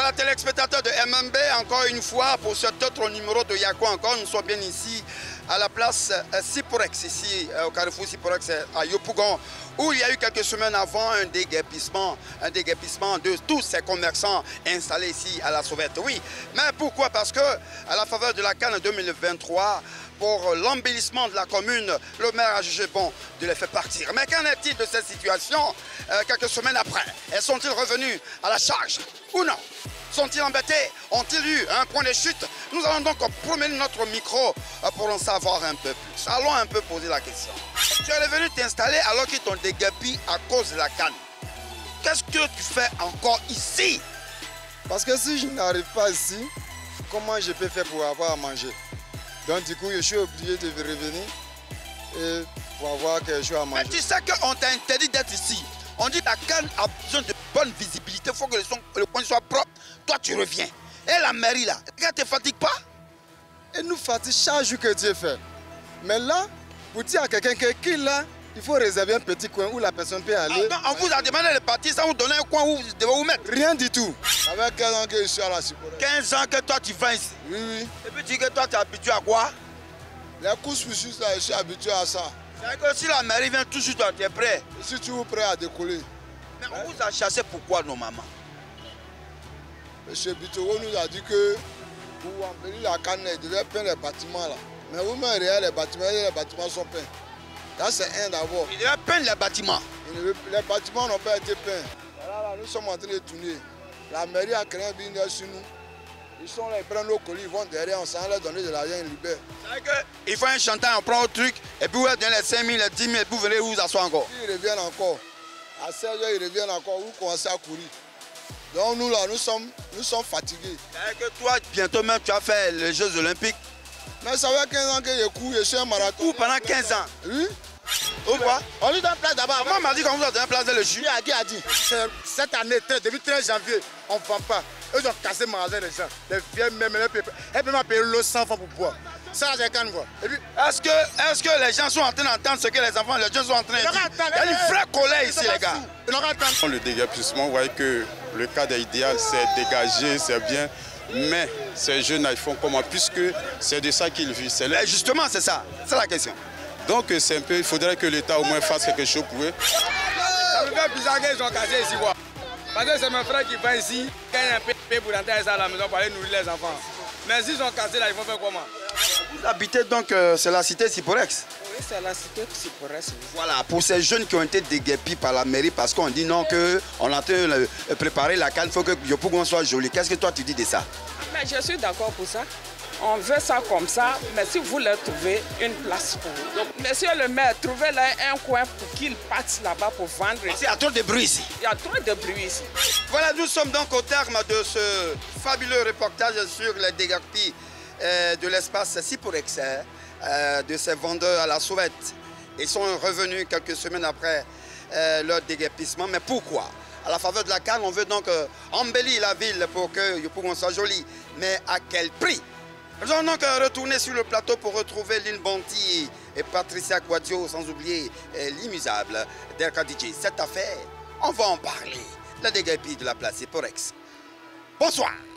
Voilà, téléspectateurs de MMB, encore une fois, pour cet autre numéro de Yako encore, nous sommes bien ici, à la place Siporex, ici, au carrefour Siporex, à Yopougon, où il y a eu quelques semaines avant un déguerpissement de tous ces commerçants installés ici à la Sauvette. Oui, mais pourquoi? Parce que, à la faveur de la CAN 2023, pour l'embellissement de la commune, le maire a jugé bon de les faire partir. Mais qu'en est-il de cette situation quelques semaines après? Elles sont-ils revenus à la charge ou non? Sont-ils embêtés? Ont-ils eu un point de chute? Nous allons donc promener notre micro pour en savoir un peu plus. Allons un peu poser la question. Tu es venu t'installer alors qu'ils t'ont déguerpi à cause de la CAN. Qu'est-ce que tu fais encore ici? Parce que si je n'arrive pas ici, comment je peux faire pour avoir à manger? Donc du coup, je suis obligé de revenir et pour avoir quelque chose à manger. Mais tu sais qu'on t'a interdit d'être ici. On dit que la CAN a besoin de bonne visibilité, il faut que le coin soit propre. Toi, tu reviens. Et la mairie là, elle ne te fatigue pas? Elle nous fatigue chaque jour que Dieu fait. Mais là, pour dire à quelqu'un qui là, il faut réserver un petit coin où la personne peut aller. Ah non, on vous a demandé de partir sans vous donner un coin où vous devez vous mettre. Rien du tout. Avec 15 ans que je suis à la Siporex. 15 ans que toi tu vas ici. Oui, oui. Et puis tu dis que toi tu es habitué à quoi? Les courses-poursuites là, je suis habitué à ça. C'est-à-dire que si la mairie vient tout de suite, toi tu es prêt. Je suis toujours prêt à décoller. Mais on vous a chassé pourquoi nos mamans? M. Bitoro nous a dit que pour embellir la CAN, il devait peindre les bâtiments là. Mais vous-même, regardez les bâtiments sont peints. Là, c'est un d'abord. Il devait peindre les bâtiments. Les bâtiments n'ont pas été peints. Là, nous sommes en train de tourner. La mairie a créé un business sur nous. Ils sont là, ils prennent nos colis, ils vont derrière, on s'en leur donner de l'argent, ils libèrent. C'est-à-dire qu'il faut un chantage, on prend un truc, et puis vous donnez les 5 000, les 10 000, et puis vous venez vous asseoir encore. Ils reviennent encore. À 16 h, ils reviennent encore, vous commencez à courir. Donc nous là, nous sommes fatigués. C'est-à-dire que toi, bientôt même, tu as fait les Jeux Olympiques. Mais ça fait 15 ans que je cours, je suis un marathon. Ou pendant 15 ans? Oui. Ou quoi? On lui donne place d'abord. Maman m'a dit qu'on vous a donné place dès le juillet. Qui a dit? Cette année, depuis 13 janvier, on ne vend pas. Eux ont cassé le magasin des gens. Les vieilles même, elles peuvent pas payer l'eau 100 francs pour boire. Ça, c'est quand quoi. Et puis, est-ce que les gens sont en train d'entendre ce que les enfants, les jeunes sont en train de dire? Il y a une vraie colère ici, les gars. Le déguerpissement, vous voyez que le cadre idéal, c'est dégagé, c'est bien. Mais ces jeunes-là, ils font comment? Puisque c'est de ça qu'ils vivent. Justement, c'est ça. C'est la question. Donc, c'est un peu, il faudrait que l'État au moins fasse quelque chose pour eux. Ça me fait bizarre qu'ils ont cassé ici, quoi. Parce que c'est mes frères qui vont ici, quand il y a un peu pour rentrer à la maison pour aller nourrir les enfants. Mais s'ils ont cassé là, ils vont faire comment? Vous habitez donc, c'est la cité Siporex? Oui, c'est la cité Siporex. Voilà, pour ces jeunes qui ont été déguerpis par la mairie parce qu'on dit non, qu'on est en train de préparer la CAN, il faut que Yopougon soit joli. Qu'est-ce que toi tu dis de ça? Mais je suis d'accord pour ça. On veut ça comme ça, mais si vous leur trouvez une place pour vous. Donc, monsieur le maire, trouvez-leur un coin pour qu'ils partent là-bas pour vendre. Il y a trop de bruit ici. Il y a trop de bruit ici. Voilà, nous sommes donc au terme de ce fabuleux reportage sur les déguerpis de l'espace Siporex, de ces vendeurs à la sauvette. Ils sont revenus quelques semaines après leur déguerpissement. Mais pourquoi? À la faveur de la CAN, on veut donc embellir la ville pour que Yopougon soit joli. Mais à quel prix? Nous allons donc retourner sur le plateau pour retrouver Lynn Bonti et Patricia Quadio, sans oublier l'immusable Derka DJ. Cette affaire, on va en parler. La déguerpie de la place Siporex. Bonsoir.